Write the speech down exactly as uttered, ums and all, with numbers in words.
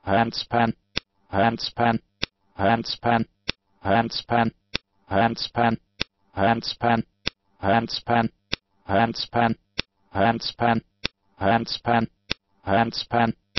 handspan, handspan, handspan, handspan, handspan, handspan, handspan, handspan, handspan, handspan, handspan,